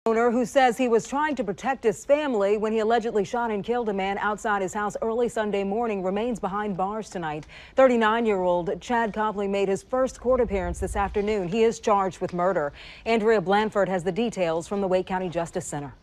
Owner who says he was trying to protect his family when he allegedly shot and killed a man outside his house early Sunday morning remains behind bars tonight. 39-year-old Chad Copley made his first court appearance this afternoon. He is charged with murder. Andrea Blanford has the details from the Wake County Justice Center.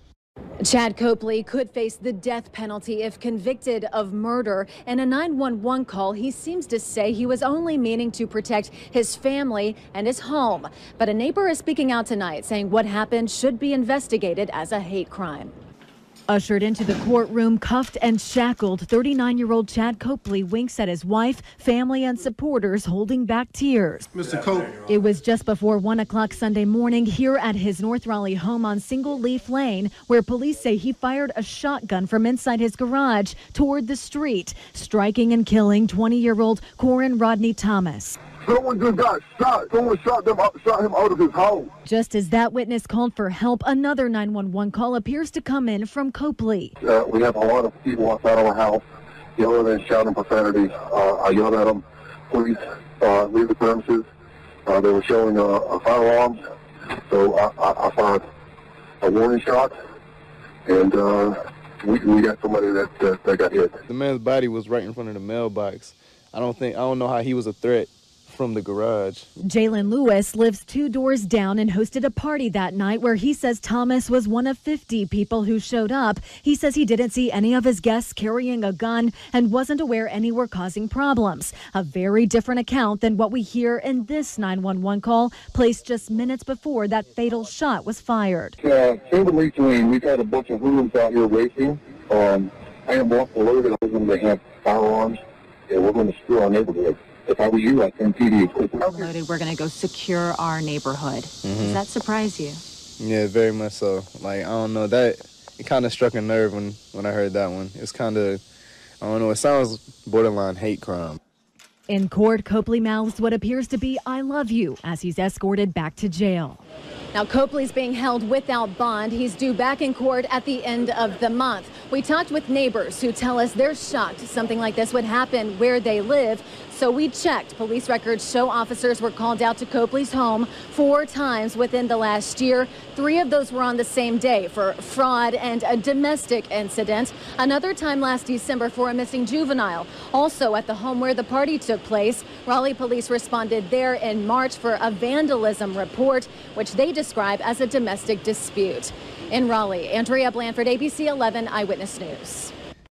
Chad Copley could face the death penalty if convicted of murder. In a 911 call, he seems to say he was only meaning to protect his family and his home. But a neighbor is speaking out tonight, saying what happened should be investigated as a hate crime. Ushered into the courtroom, cuffed and shackled, 39-year-old Chad Copley winks at his wife, family, and supporters, holding back tears. Mr. Copley. It was just before 1 o'clock Sunday morning here at his North Raleigh home on Single Leaf Lane, where police say he fired a shotgun from inside his garage toward the street, striking and killing 20-year-old Corin Rodney Thomas. Someone just got shot. Someone shot him out of his house. Just as that witness called for help, another 911 call appears to come in from Copley. We have a lot of people outside our house yelling and shouting profanity. I yelled at them, please leave the premises. They were showing a firearm, so I fired a warning shot, and we got somebody that got hit. The man's body was right in front of the mailbox. I don't know how he was a threat from the garage. Jalen Lewis lives 2 doors down and hosted a party that night where he says Thomas was one of 50 people who showed up. He says he didn't see any of his guests carrying a gun and wasn't aware any were causing problems. A very different account than what we hear in this 911 call placed just minutes before that fatal shot was fired. Silver Lake Lane, we've had a bunch of hoodlums out here racing. I am also loaded. I was going to have firearms, and we're going to screw our neighborhood. If I were you, I'd send PD quickly. Loaded, we're going to go secure our neighborhood. Does that surprise you? Yeah, very much so. Like, I don't know, it kind of struck a nerve when I heard that one. It's kind of, I don't know, it sounds borderline hate crime. In court, Copley mouths what appears to be "I love you" as he's escorted back to jail. Now, Copley's being held without bond. He's due back in court at the end of the month. We talked with neighbors who tell us they're shocked something like this would happen where they live. So we checked. Police records show officers were called out to Copley's home 4 times within the last year. 3 of those were on the same day for fraud and a domestic incident. Another time last December for a missing juvenile. Also at the home where the party took place, Raleigh police responded there in March for a vandalism report, which they describe as a domestic dispute. In Raleigh, Andrea Blanford, ABC 11 Eyewitness News.